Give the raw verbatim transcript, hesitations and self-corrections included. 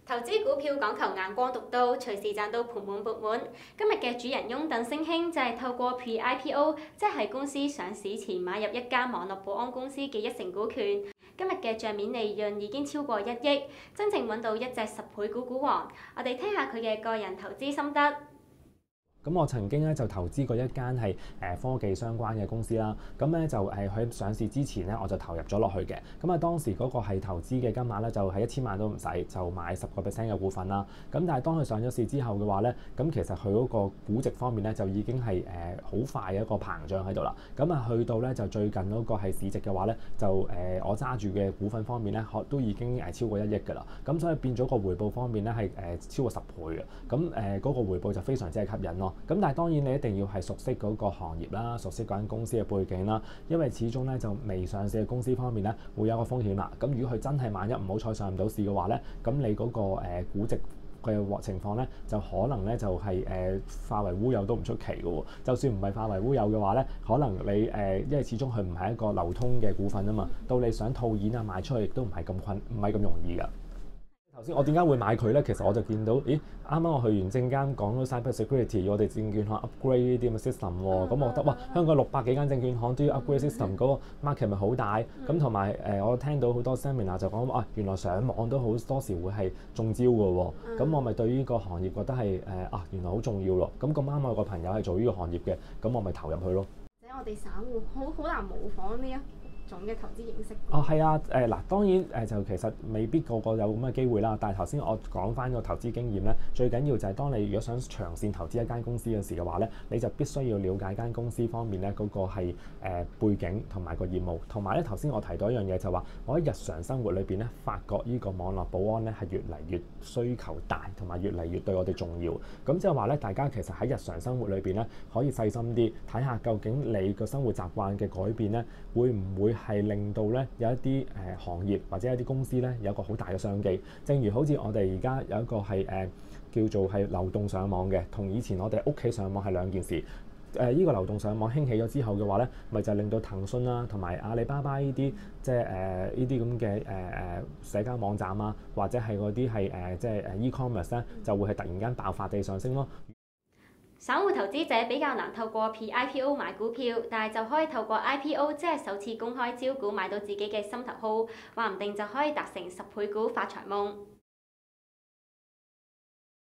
投資股票講求眼光獨到，隨時賺到盆滿缽滿。今日嘅主人翁鄧聲興就係透過 Pre-I P O， 即係公司上市前買入一間網絡保安公司嘅一成股權。今日嘅帳面利潤已經超過一億，真正揾到一隻十倍股股王。我哋聽下佢嘅個人投資心得。 咁我曾經咧就投資過一間係誒科技相關嘅公司啦，咁咧就誒喺上市之前咧我就投入咗落去嘅，咁啊當時嗰個係投資嘅金額咧就係一千萬都唔使，就買十個 percent 嘅股份啦。咁但係當佢上咗市之後嘅話咧，咁其實佢嗰個估值方面咧就已經係誒好快嘅一個膨脹喺度啦。咁啊去到咧就最近嗰個係市值嘅話咧，就誒我揸住嘅股份方面咧，都已經誒超過一億㗎啦。咁所以變咗個回報方面咧係誒超過十倍嘅。咁誒嗰個回報就非常之係吸引咯。咁但係當然你一定要係熟悉嗰個行業啦，熟悉嗰間公司嘅背景啦，因為始終咧就未上市嘅公司方面咧會有一個風險啦。咁如果佢真係萬一唔好彩上唔到市嘅話咧，咁你嗰個誒估值嘅情況咧就可能咧就係誒化為烏有都唔出奇嘅喎。就算唔係化為烏有嘅話咧，可能你誒因為始終佢唔係一個流通嘅股份啊嘛，到你想套現啊賣出去亦都唔係咁困，唔係咁容易㗎。頭先我點解會買佢咧？其實我就見到，咦，啱啱我去完證監講到 cyber security，我哋證券行 upgrade 呢啲咁嘅 system 喎，咁、嗯、我覺得哇，香港六百幾間證券行都要 upgrade system，嗰、嗯、個 market 咪好大。咁同埋誒，我聽到好多 seminar 就講啊，原來上網都好多時會係中招嘅喎。咁、嗯、我咪對呢個行業覺得係誒啊，原來好重要咯。咁咁啱我有個朋友係做呢個行業嘅，咁我咪投入去咯。 即係我哋散戶好好難模仿呢一種嘅投資形式。 哦，係啊，誒、呃、嗱，當然誒、呃、就其實未必個個有咁嘅機會啦。但係頭先我講翻個投資經驗咧，最緊要就係當你如果想長線投資一間公司嘅時嘅話咧，你就必須要了解間公司方面咧嗰、那個係、呃、背景同埋個業務，同埋咧頭先我提到一樣嘢就話，我喺日常生活裏邊咧發覺呢個網絡保安咧係越嚟越需求大，同埋越嚟越對我哋重要。咁即係話咧，大家其實喺日常生活裏邊咧可以細心啲睇下，究竟你個生活習慣嘅改變咧，會唔會係令到咧有一啲誒、呃、行業或者一啲公司咧有一個好大嘅商機。正如好似我哋而家有一個係誒、呃、叫做係流動上網嘅，同以前我哋屋企上網係兩件事。誒、呃、依、這個流動上網興起咗之後嘅話咧，咪就令到騰訊啦同埋阿里巴巴呢啲即係誒呢啲咁嘅誒誒社交網站啊，或者係嗰啲係誒即係誒 e-commerce 咧，就會係突然間爆發地上升咯。 散戶投資者比較難透過 Pre-I P O 買股票，但係就可以透過 I P O， 即係首次公開招股買到自己嘅心頭好，話唔定就可以達成十倍股發財夢。